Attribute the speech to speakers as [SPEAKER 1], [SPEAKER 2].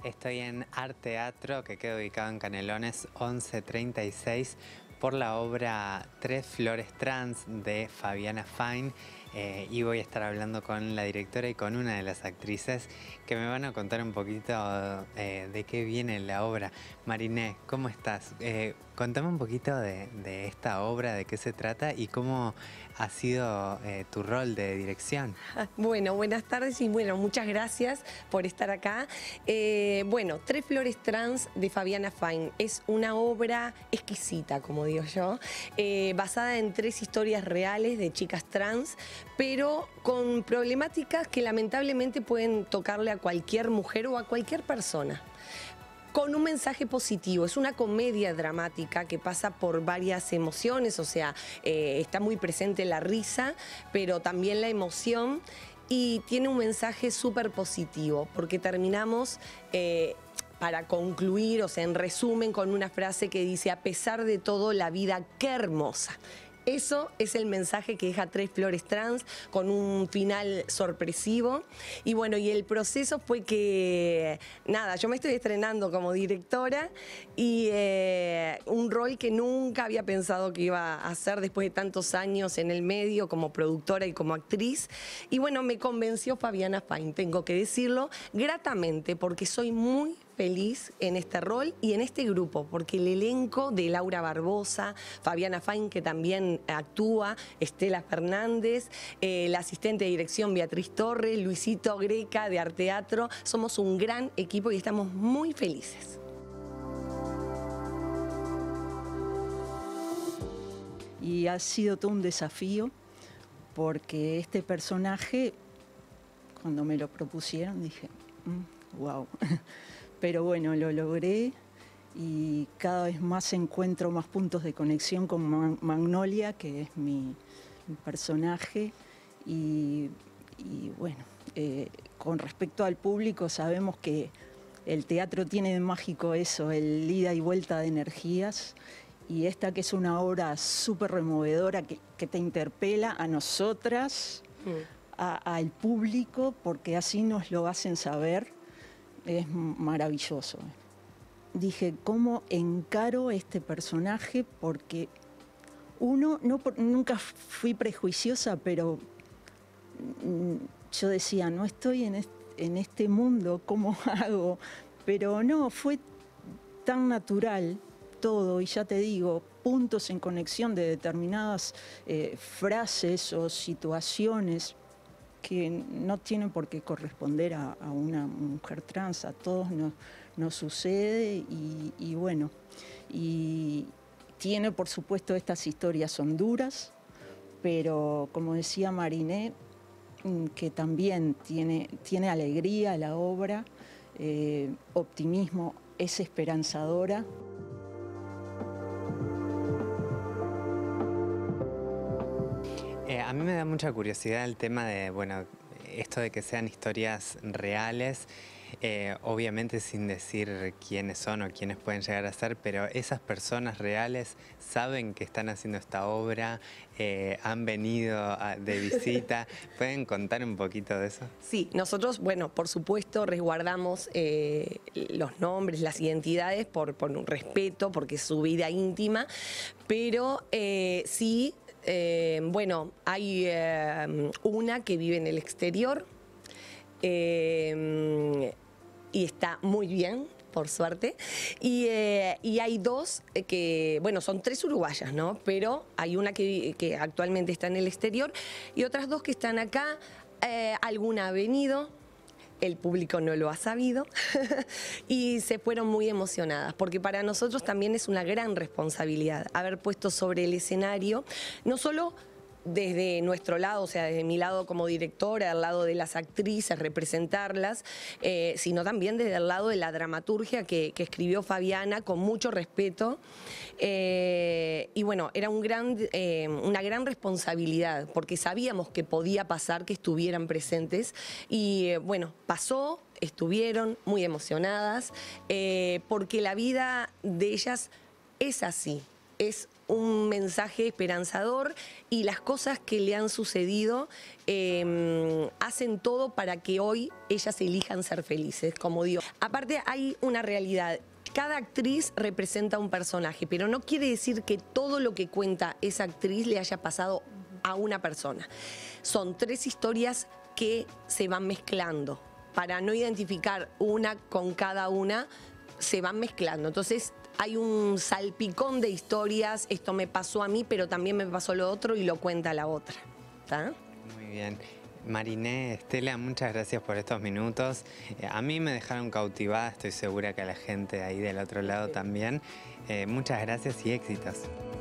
[SPEAKER 1] Estoy en Art Teatro, que queda ubicado en Canelones 1136, por la obra Tres Flores Trans de Fabiana Fine, y voy a estar hablando con la directora y con una de las actrices que me van a contar un poquito de qué viene la obra. Mariné, ¿cómo estás? Contame un poquito de esta obra, de qué se trata y cómo ha sido tu rol de dirección.
[SPEAKER 2] Bueno, buenas tardes y bueno, muchas gracias por estar acá. Bueno, Tres Flores Trans de Fabiana Fine es una obra exquisita, como digo yo, basada en 3 historias reales de chicas trans, pero con problemáticas que lamentablemente pueden tocarle a cualquier mujer o a cualquier persona, con un mensaje positivo. Es una comedia dramática que pasa por varias emociones, o sea, está muy presente la risa, pero también la emoción, y tiene un mensaje súper positivo, porque terminamos, para concluir, o sea, en resumen, con una frase que dice: a pesar de todo, la vida, qué hermosa. Eso es el mensaje que deja Tres Flores Trans, con un final sorpresivo. Y bueno, y el proceso fue que, nada, yo me estoy estrenando como directora y un rol que nunca había pensado que iba a hacer después de tantos años en el medio como productora y como actriz. Y bueno, me convenció Fabiana Fine, tengo que decirlo, gratamente, porque soy muy feliz en este rol y en este grupo, porque el elenco de Laura Barbosa, Fabiana Fine, que también actúa, Estela Fernández, la asistente de dirección Beatriz Torres, Luisito Greca de Art Teatro, somos un gran equipo y estamos muy felices.
[SPEAKER 3] Y ha sido todo un desafío, porque este personaje, cuando me lo propusieron, dije, wow. Pero bueno, lo logré y cada vez más encuentro más puntos de conexión con Magnolia, que es mi personaje. Y bueno, con respecto al público, sabemos que el teatro tiene de mágico eso, el ida y vuelta de energías. Y esta, que es una obra súper removedora, que te interpela a nosotras, al público, porque así nos lo hacen saber. Es maravilloso. Dije, ¿cómo encaro este personaje? Porque nunca fui prejuiciosa, pero yo decía, no estoy en este mundo, ¿cómo hago? Pero no, fue tan natural todo, y ya te digo, puntos en conexión de determinadas frases o situaciones que no tienen por qué corresponder a una mujer trans. A todos nos sucede, y bueno, y tiene, por supuesto, estas historias son duras, pero como decía Mariné, que también tiene alegría la obra, optimismo, es esperanzadora.
[SPEAKER 1] A mí me da mucha curiosidad el tema de, bueno, esto de que sean historias reales, obviamente sin decir quiénes son o quiénes pueden llegar a ser, pero esas personas reales saben que están haciendo esta obra, han venido de visita. ¿Pueden contar un poquito de eso? Sí,
[SPEAKER 2] nosotros, bueno, por supuesto, resguardamos los nombres, las identidades por un respeto, porque es su vida íntima, pero sí. Bueno, hay una que vive en el exterior y está muy bien, por suerte, y hay 2 que, bueno, son 3 uruguayas, ¿no? Pero hay una que actualmente está en el exterior y otras 2 que están acá. Alguna ha venido, el público no lo ha sabido y se fueron muy emocionadas, porque para nosotros también es una gran responsabilidad haber puesto sobre el escenario, no solo desde nuestro lado, o sea, desde mi lado como directora, al lado de las actrices, representarlas, sino también desde el lado de la dramaturgia que escribió Fabiana con mucho respeto. Y bueno, era una gran responsabilidad, porque sabíamos que podía pasar que estuvieran presentes y bueno, pasó, estuvieron muy emocionadas, porque la vida de ellas es así. Es un mensaje esperanzador y las cosas que le han sucedido hacen todo para que hoy ellas elijan ser felices, como digo. Aparte hay una realidad. Cada actriz representa un personaje, pero no quiere decir que todo lo que cuenta esa actriz le haya pasado a una persona. Son 3 historias que se van mezclando. Para no identificar una con cada una, se van mezclando. Entonces hay un salpicón de historias, esto me pasó a mí, pero también me pasó lo otro y lo cuenta la otra. ¿Está?
[SPEAKER 1] Muy bien. Mariné, Estela, muchas gracias por estos minutos. A mí me dejaron cautivada, estoy segura que a la gente ahí del otro lado también. Muchas gracias y éxitos.